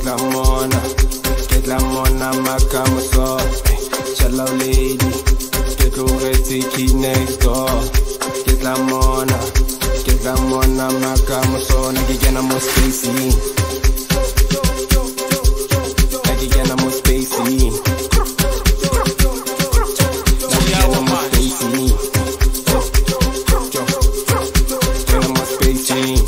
Get la mona, makamo so. Hello lady, get over to next door. Get la mona, makamo so. Nagigana mo spacey. Nagigana mo spacey. Nagigana mo spacey. Nagigana mo spacey.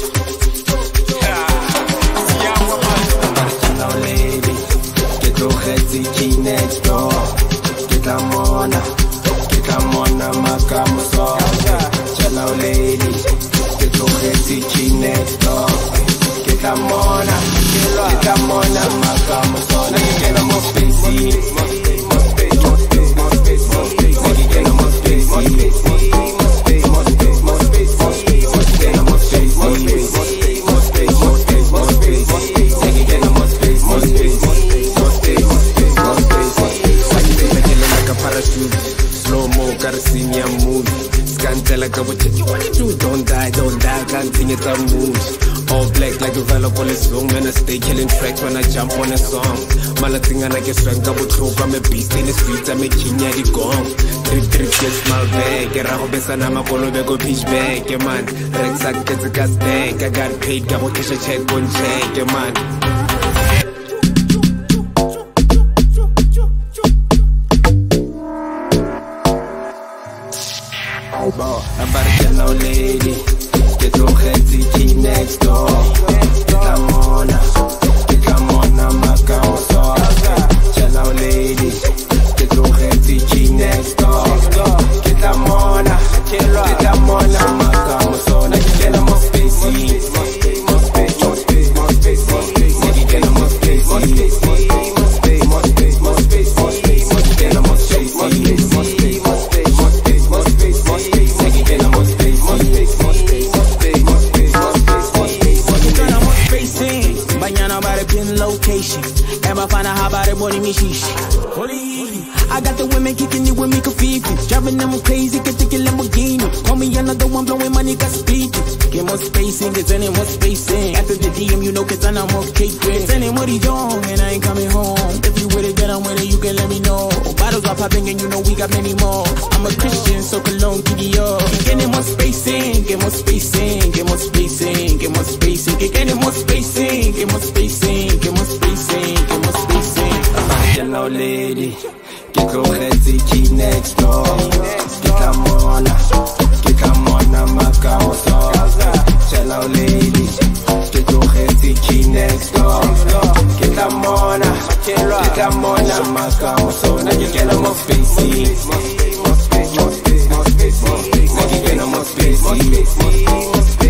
Hello lady, get over to next door. Get la mona, makamo so. Hello lady, get over to next door. Get la mona, makamo so. Nagigana mo spacey. Nagigana mo spacey. Gotta see me a movie. Scandal like a what you wanna do. Don't die, can't sing it a mood. All black like a Velopolis song. Man, I stay killing tracks when I jump on a song. Malatinga like a strength, I would talk. I'm a beast in the streets, I'm a king, yeah, the gong. Trip, gets my bag. Get a hobby, and I'm a follow, go pitch back, yeah, man. Rexac gets a gas tank. I got paid, got a check, one check, yeah, man. I'm about to get no lady. Get no head next door. Get la mona, makamo so. Get no lady. Get no head next door. Get la mona, makamo so. Now you get no more spacey. Location. Am I find out how about it, money me shish? I got the women kicking it with me Kafifi. Driving them crazy, can take a Lamborghini. Call me another one, blowing money, got speaking. Get more spacing, get any more spacing. After the DM, you know, cause I know more cake. It's any what he doing, and I ain't coming home. If you with it, then I'm with it, you can let me know. Bottles are popping, and you know we got many more. I'm a Christian, so cologne, giddy up. Get any more spacing, get more spacing, get more spacing, get more spacing. Get any more spacing, get more spacing, get more spacing, get more spacing. Hello lady, get your head to next door. Get la mona, makamo so. Hello lady, get your head to next door. Get la mona, makamo so. Now you get more spacey. Now you get more spacey.